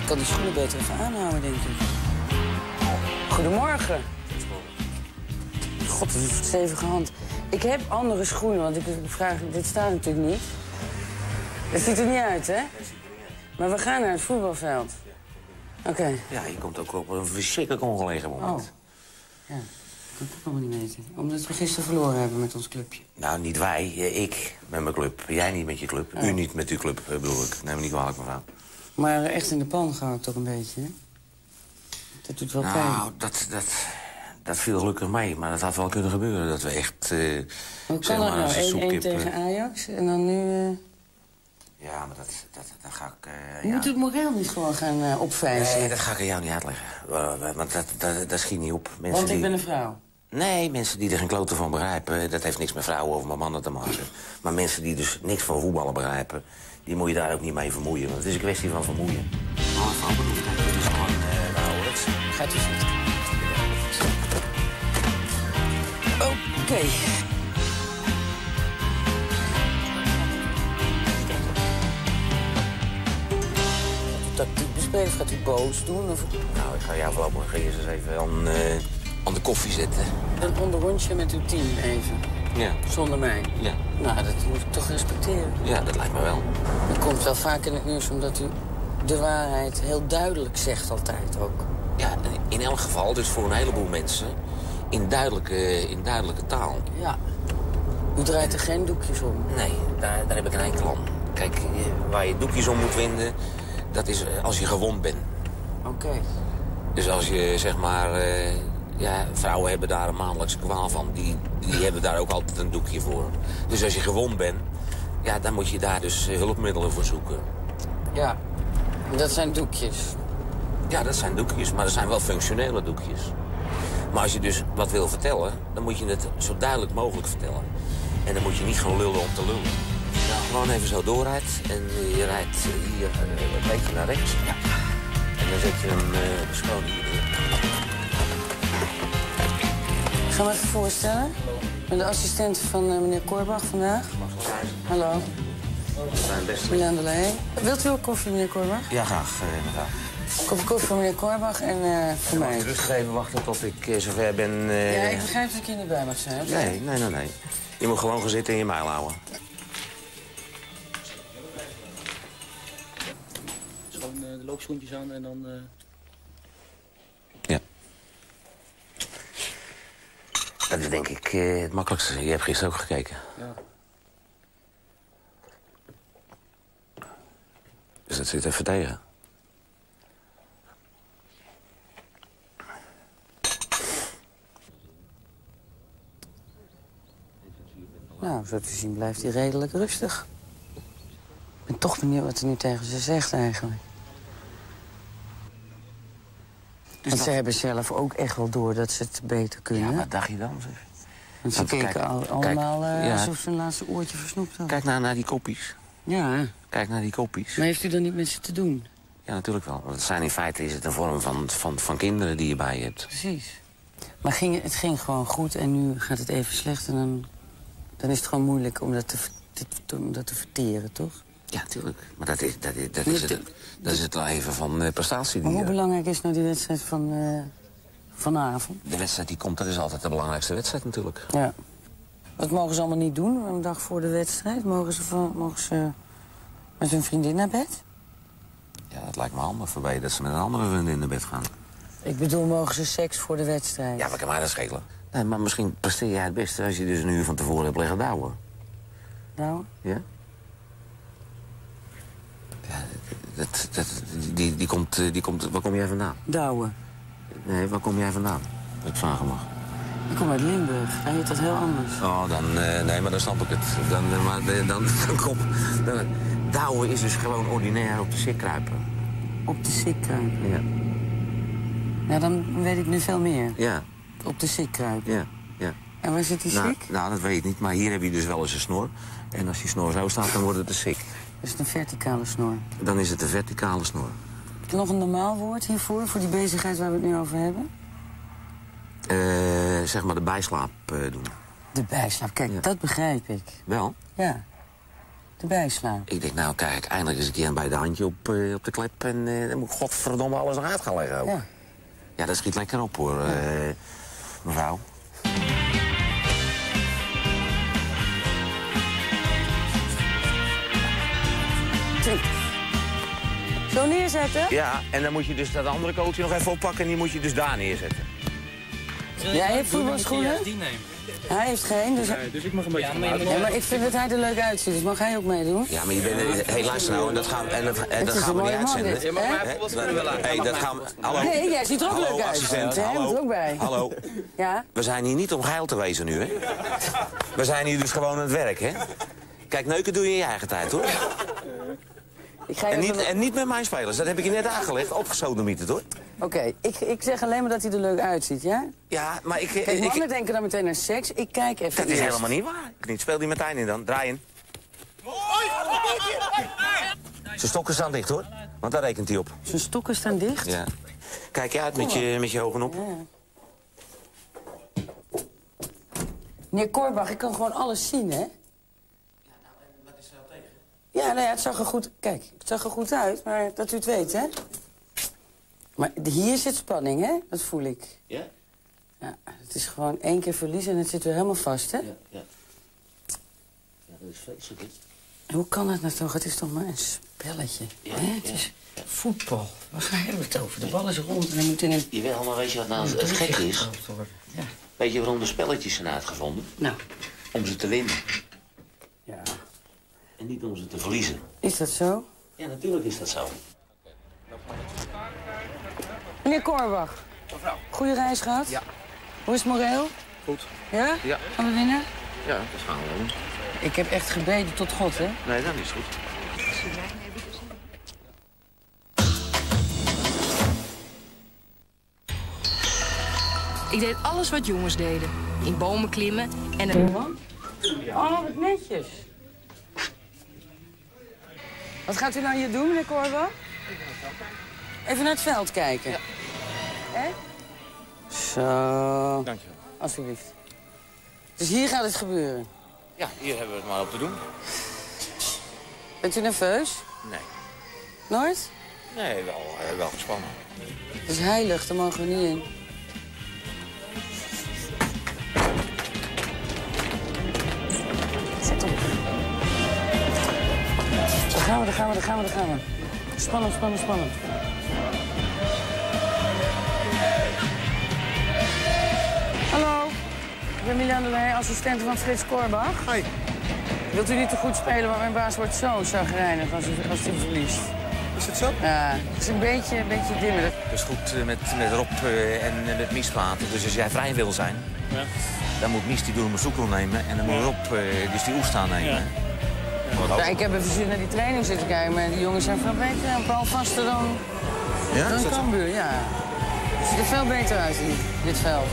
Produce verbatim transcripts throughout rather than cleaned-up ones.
ik kan die schoenen beter even aanhouden, denk ik. Goedemorgen. God, dat is een stevige hand. Ik heb andere schoenen, want ik vraag, dit staat natuurlijk niet. Het ziet er niet uit, hè? Maar we gaan naar het voetbalveld. Oké. Okay. Ja, je komt ook op een verschrikkelijk ongelegen moment. Oh. Ja, dat kan ik ook nog niet weten. Omdat we gisteren verloren hebben met ons clubje. Nou, niet wij. Ik met mijn club. Jij niet met je club. Oh. U niet met uw club, bedoel ik. Neem me niet kwalijk, mevrouw. Maar echt in de pan gaat toch een beetje, hè? Dat doet wel nou, pijn. Nou, dat, dat, dat viel gelukkig mee. Maar dat had wel kunnen gebeuren. Dat we echt, uh, Hoe kan dat nou? één-één tegen Ajax en dan nu... Uh... Ja, maar dat, dat, dat ga ik... Uh, Je ja. moet het moreel niet gewoon gaan uh, opvijzen. Nee, dat ga ik aan jou niet uitleggen. Uh, want dat, dat, dat schiet niet op. Mensen Want ik die... ben een vrouw. Nee, mensen die er geen kloten van begrijpen. Dat heeft niks met vrouwen of met mannen te maken. Maar mensen die dus niks van voetballen begrijpen... die moet je daar ook niet mee vermoeien. Want het is een kwestie van vermoeien. Oh, van bedoel ik. Het is gewoon uh, nou, het... Gaat u zitten. Oké. Okay. Tactiek bespreken, gaat u boos doen? Of... Nou, ik ga jou voorlopig eerst eens even aan, uh, aan de koffie zetten. Een onderrondje met uw team even. Ja. Zonder mij. Ja. Nou, dat moet ik toch respecteren. Ja, dat lijkt me wel. U komt wel vaak in het nieuws omdat u de waarheid heel duidelijk zegt altijd ook. Ja, in elk geval, dus voor een heleboel mensen, in duidelijke, in duidelijke taal. Ja. U draait er geen doekjes om? Nee, daar, daar heb ik een enkel aan. Kijk, waar je doekjes om moet winden, dat is als je gewond bent. Oké. Okay. Dus als je, zeg maar, uh, ja, vrouwen hebben daar een maandelijkse kwaal van. Die, die hebben daar ook altijd een doekje voor. Dus als je gewond bent, ja, dan moet je daar dus hulpmiddelen voor zoeken. Ja, dat zijn doekjes. Ja, dat zijn doekjes, maar dat zijn wel functionele doekjes. Maar als je dus wat wil vertellen, dan moet je het zo duidelijk mogelijk vertellen. En dan moet je niet gaan lullen om te lullen. Nou, gewoon even zo doorrijdt en je rijdt hier uh, een beetje naar rechts. Ja. En dan zet je hem uh, dus gewoon hier in. Ik ga me even voorstellen. Hallo. Ik ben de assistent van uh, meneer Korbach vandaag. Hallo. Milaan de Leij. Wilt u ook koffie, meneer Korbach? Ja, graag, uh, mevrouw. Kopje koffie voor meneer Korbach en uh, voor mij. Rustig even wachten tot ik uh, zover ben. Uh... Ja, ik begrijp dat ik hier niet bij mag zijn. Nee, nee, nee, nee. Je moet gewoon gaan zitten en je mijl houden. Gewoon uh, de loopschoentjes aan en dan... Uh... Ja. Dat is denk ik uh, het makkelijkste. Je hebt gisteren ook gekeken. Ja. Dus dat zit even tegen. Nou, zo te zien blijft hij redelijk rustig. Ik ben toch benieuwd wat hij nu tegen ze zegt eigenlijk. Dus Want ze hebben zelf ook echt wel door dat ze het beter kunnen. Ja, wat dacht je dan, zeg? Want ze keken kijk, al, allemaal kijk, uh, ja. alsof ze een laatste oortje versnoept hadden. Kijk nou naar die koppies. Ja. Kijk naar die koppies. Maar heeft u dan niet met ze te doen? Ja, natuurlijk wel. Want het zijn in feite is het een vorm van, van, van kinderen die je bij je hebt. Precies. Maar ging, het ging gewoon goed en nu gaat het even slecht en dan... Dan is het gewoon moeilijk om dat te, te, om dat te verteren, toch? Ja, natuurlijk. Maar dat is, dat is, dat is, het, dat is het leven van uh, prestatie. Maar hoe belangrijk is nou die wedstrijd van uh, vanavond? De wedstrijd die komt, dat is altijd de belangrijkste wedstrijd natuurlijk. Ja. Wat mogen ze allemaal niet doen een dag voor de wedstrijd? Mogen ze, van, mogen ze met hun vriendin naar bed? Ja, dat lijkt me handig voorbij dat ze met een andere vriendin naar bed gaan. Ik bedoel, mogen ze seks voor de wedstrijd? Ja, wat kan mij dat schelen? Nee, maar misschien presteer jij het beste als je dus een uur van tevoren hebt liggen douwen. Nou? Ja? Ja, dat, dat, die, die, komt, die komt... Waar kom jij vandaan? Douwen. Nee, waar kom jij vandaan? Als ik vragen mag. Ik kom uit Limburg. Daar heet dat heel anders. Oh, dan... Uh, nee, maar dan snap ik het. Dan, uh, maar, dan, dan, dan kom... Dan, douwen is dus gewoon ordinair op de sik kruipen. Op de sik kruipen? Ja. Ja, dan weet ik nu veel meer. Ja. Op de sik kruipen? Ja, ja. En waar zit die nou, sik? Nou, dat weet ik niet. Maar hier heb je dus wel eens een snor. En als die snor zo staat, dan wordt het een sik. Is het een verticale snor? Dan is het een verticale snor. Nog een normaal woord hiervoor, voor die bezigheid waar we het nu over hebben? Uh, zeg maar de bijslaap uh, doen. De bijslaap, kijk, ja. Dat begrijp ik. Wel? Ja. erbij slaan. Ik denk, nou kijk, eindelijk eens een keer bij de handje op, uh, op de klep... en uh, dan moet ik godverdomme alles nog uit gaan leggen ook. Ja. Ja, dat schiet lekker op, hoor, uh, mevrouw. Zo neerzetten? Ja, en dan moet je dus dat andere coachje nog even oppakken... en die moet je dus daar neerzetten. Jij heeft voetbalschoenen? Die nemen. Hij heeft geen, dus... Nee, dus ik mag een beetje Ja, van maar, houden. ja, maar ik vind dat hij er leuk uitziet, dus mag hij ook meedoen? Ja, maar je bent... Hé, hey, luister nou, en dat gaan, en, dat- en dat is gaan een we niet mooie man, uitzenden. dit. Je mag Hè? mij voetbalschoenen wel aan. Hé, dat gaan we... Hallo? Nee, jij ziet er ook Hallo, leuk uit. assistent. Hè? Hij Hallo. moet er ook bij. Hallo. Ja? We zijn hier niet om geil te wezen nu, hè? We zijn hier dus gewoon aan het werk, hè? Kijk, neuken doe je in je eigen tijd, hoor. Ik ga je En even- niet, en niet met mijn spelers. Dat heb ik je net aangelegd. Opgesodemieterd, hoor. Oké, ik, ik zeg alleen maar dat hij er leuk uitziet, ja? Ja, maar ik... Kijk, ik, mannen ik denken dan meteen aan seks. Ik kijk even dat is eerst. helemaal niet waar. Ik niet. Speel die Martijn in dan. Draai in. Zijn stokken staan dicht, hoor. Want daar rekent hij op. Zijn stokken staan dicht? Ja. Kijk je uit met je, met je ogen op. Ja. Meneer Korbach, ik kan gewoon alles zien, hè? Ja, nou ja, het zag er goed... Kijk, het zag er goed uit, maar dat u het weet, hè? Maar hier zit spanning, hè? Dat voel ik. Ja? Ja, het is gewoon één keer verliezen en het zit weer helemaal vast, hè? Ja, ja. Ja, dat is vreselijk, hè? Hoe kan het nou toch? Het is toch maar een spelletje, Ja, hè? Het ja, is voetbal. Waar ga je het over? De bal is rond en hij moet in een... Jawel, maar weet je wat nou het gekke is? Ja. Weet je waarom de spelletjes zijn uitgevonden? Nou, Om ze te winnen. ja. En niet om ze te verliezen. Is dat zo? Ja, natuurlijk is dat zo. Meneer Korbach. Mevrouw. Goeie reis gehad? Ja. Hoe is het moreel? Goed. Ja? Ja. Gaan we winnen? Ja, dat gaan we doen. Ik heb echt gebeden tot God, hè? Nee, dat is goed. Ik deed alles wat jongens deden. In bomen klimmen en een... Man? Oh, wat netjes. Wat gaat u nou hier doen, meneer Korbach? Even naar het veld kijken. Ja. Hè? Zo. Dank je wel. Alsjeblieft. Dus hier gaat het gebeuren. Ja, hier hebben we het maar op te doen. Bent u nerveus? Nee. Nooit? Nee, wel, uh, wel gespannen. Het is heilig, daar mogen we niet in. Zet op. Daar gaan we, daar gaan we, daar gaan we, daar gaan we. Spannend, spannend, spannend. Hallo, ik ben Milan de Leij, assistent van Frits Korbach. Hoi. Wilt u niet te goed spelen, want mijn baas wordt zo chagrijnig als u, als u verliest. Is het zo? Ja, het is een beetje, een beetje dimmer. Het is goed uh, met, met Rob uh, en uh, met Mies praten. Dus als jij vrij wil zijn, Ja. dan moet Mies die door zoekel nemen. En dan moet Rob uh, dus die oest aannemen. Ja. Ja, ik heb even zin naar die training zitten kijken, maar die jongens zijn veel beter en Paul vaster dan, Ja? dan Cambuur. Ja. Het ziet er veel beter uit, in dit veld.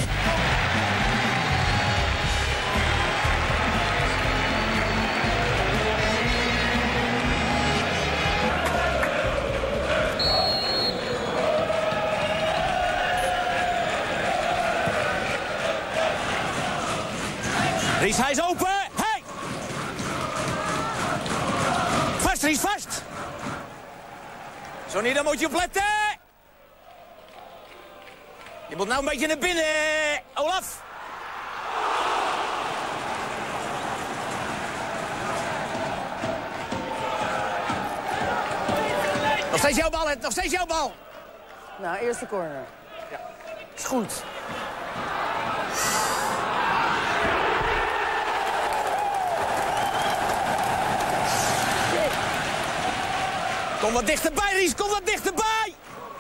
Ries, hij is open! Hey! Vast, Ries, vast! Zo niet, dan moet je opletten! Je moet nou een beetje naar binnen, Olaf! Nog steeds jouw bal, het, nog steeds jouw bal! Nou, eerste corner. Ja. Is goed. Kom wat dichterbij, Ries, kom wat dichterbij!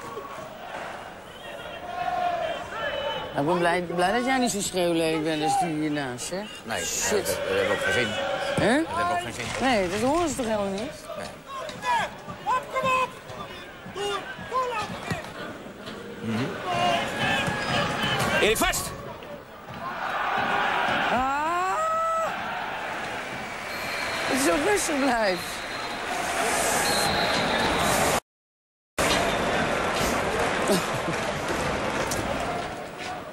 Nou, ik ben blij, blij dat jij niet zo schreeuwlelijk bent als die hiernaast, zeg. Nee, Shit. dat, dat hebben we ook geen zin. Hè? Dat hebben we ook geen zin. Nee, dat horen ze toch helemaal niet? Op, kom op! Doe, doe, Erik, vast! Ah! Dat je zo rustig blijft.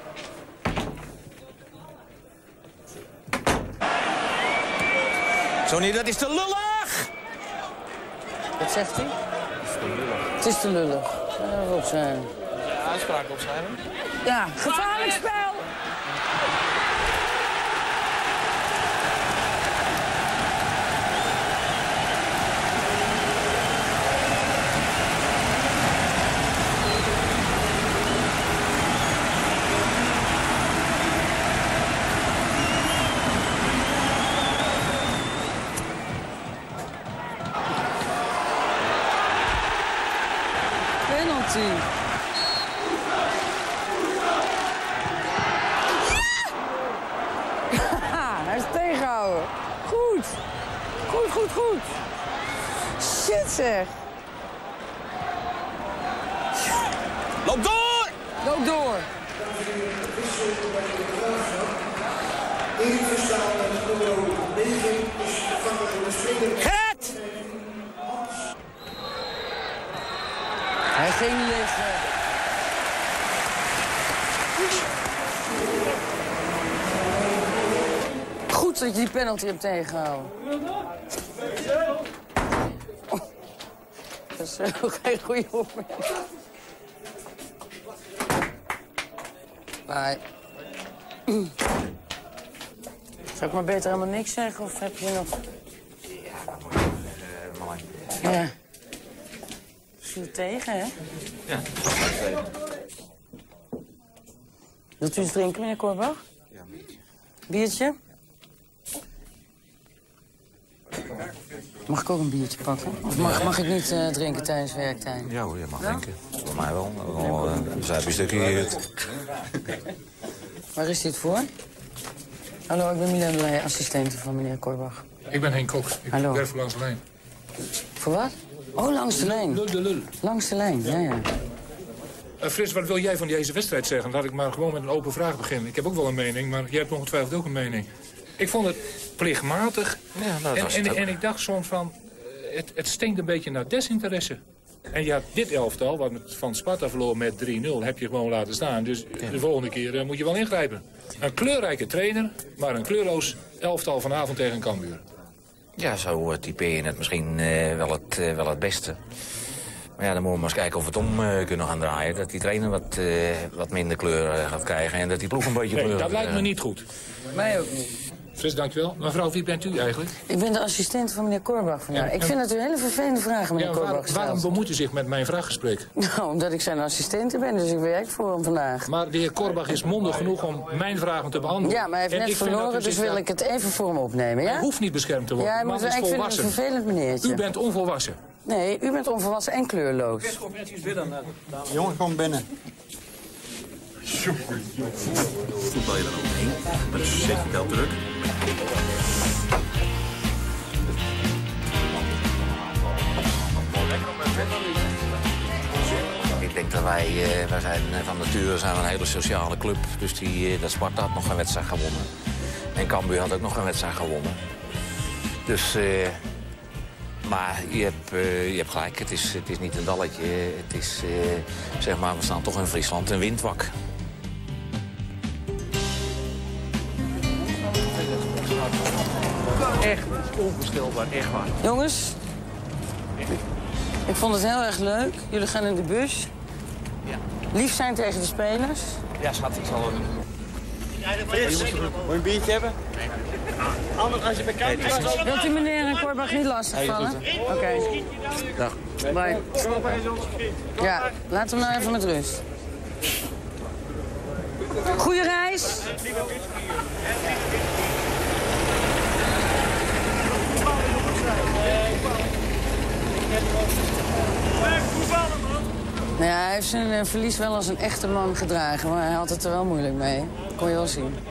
Zo Tony, dat is te lullig! Wat zegt hij? Het is te lullig. Ja, dat zijn. Ja, uitspraak opschrijven. Ja, gevaarlijk spel! Penalty. Ja! Hij is tegenhouden. Goed. Goed, goed, goed. Shit zeg. Loop door! Loop door. Gert! Hij ging liggen. Goed dat je die penalty hebt tegengehouden. Oh, dat is ook geen goede opmerking. Bye. Zou ik maar beter helemaal niks zeggen of heb je nog... Ja. Viel tegen, hè? Ja, Wilt u eens drinken, meneer Korbach? Ja, een biertje. Biertje? Mag ik ook een biertje pakken? Of mag, mag ik niet uh, drinken tijdens werktijd? Ja hoor, je mag drinken. Voor mij wel. Wel een zuipjestukje hier. Waar is dit voor? Hallo, ik ben Milena Blij, assistente van meneer Korbach. Ik ben Henk Koks. Ik Hallo. werk voor langs de lijn. Voor wat? Oh, langs de lijn. Lul de lul. Langs de lijn, ja, ja. Uh, Frits, wat wil jij van deze wedstrijd zeggen? Laat ik maar gewoon met een open vraag beginnen. Ik heb ook wel een mening, maar jij hebt ongetwijfeld ook een mening. Ik vond het plichtmatig. Ja, nou, dat en, was en, het ook. en ik dacht soms van, uh, het, het stinkt een beetje naar desinteresse. En ja, dit elftal, wat met- van Sparta verloor met drie nul, heb je gewoon laten staan. Dus de volgende keer uh, moet je wel ingrijpen. Een kleurrijke trainer, maar een kleurloos elftal vanavond tegen Cambuur. Ja, zo uh, typeer je het misschien uh, wel, het, uh, wel het beste. Maar ja, dan moeten we maar eens kijken of we het om uh, kunnen gaan draaien. Dat die trainer wat, uh, wat minder kleur uh, gaat krijgen en dat die ploeg een beetje Nee, kleur... dat lijkt me uh, niet goed. Mij ook niet. Frits, dankjewel. Mevrouw, wie bent u eigenlijk? Ik ben de assistent van meneer Korbach vandaag. Ja, Ik en- vind dat u hele vervelende vragen, meneer Ja, Korbach, waar, stelt. waarom bemoeit u zich met mijn vraaggesprek? Nou, omdat ik zijn assistente ben, dus ik werk voor hem vandaag. Maar de heer Korbach is mondig genoeg om mijn vragen te beantwoorden. Ja, maar hij heeft En net ik vind dat verloren, u dus zich wil daar- ik het even voor hem opnemen, ja? Hij hoeft niet beschermd te worden. Ja, De maar man is ik vind het een volwassen. vervelend meneertje. U bent onvolwassen. Nee, u bent onvolwassen en kleurloos. Jongen, kom binnen. Voetbal je dan omheen, maar dus zet je wel druk. Ik denk dat wij, uh, wij zijn uh, van nature zijn we een hele sociale club. Dus die, uh, dat Sparta had nog een wedstrijd gewonnen. En Cambuur had ook nog een wedstrijd gewonnen. Dus, uh, maar je hebt, uh, je hebt gelijk, het is, het is niet een dalletje. Het is, uh, zeg maar, we staan toch in Friesland een windwak. Echt onvoorstelbaar, echt waar. Jongens, ik vond het heel erg leuk. Jullie gaan in de bus. Ja. Lief zijn tegen de spelers. Ja, schat, ik zal het doen. Frits, moet je een biertje hebben? Anders als je bij kijkt was. Wilt u meneer Korbach niet lastigvallen? Oké. Dag. Bye. Ja, laat hem nou even met rust. Goeie reis. Nou ja, hij heeft zijn eh, verlies wel als een echte man gedragen, maar hij had het er wel moeilijk mee. Kon je wel zien.